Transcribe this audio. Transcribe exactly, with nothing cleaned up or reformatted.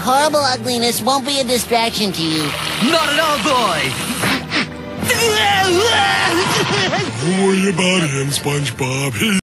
horrible ugliness won't be a distraction to you. Not at all, boy! Don't worry about him, SpongeBob. He